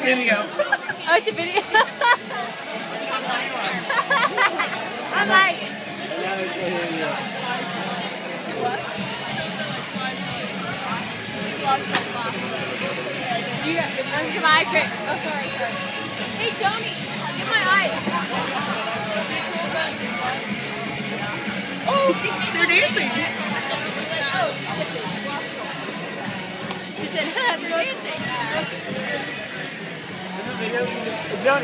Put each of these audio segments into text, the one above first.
video. Oh, it's a video. I like it. Do you get my eye trick? Oh, sorry. Hey, Johnny, get my eyes. Oh, they're dancing. She said, they're dancing. Johnny.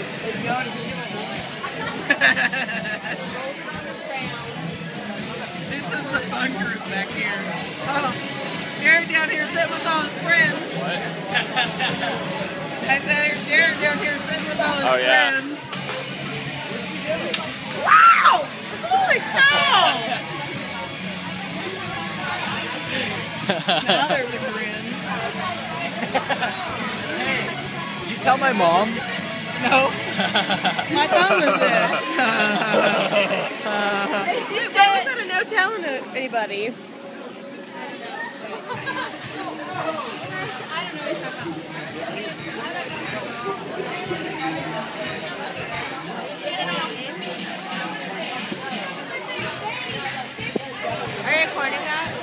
This is the fun group back here. Oh, Jared down here sitting with all his friends. What? And then Jared down here sitting with all his friends. Wow! Holy cow! Now there's a grin. Hey, did you tell my mom? No. My phone was dead. She said, I no telling anybody. Are you recording that?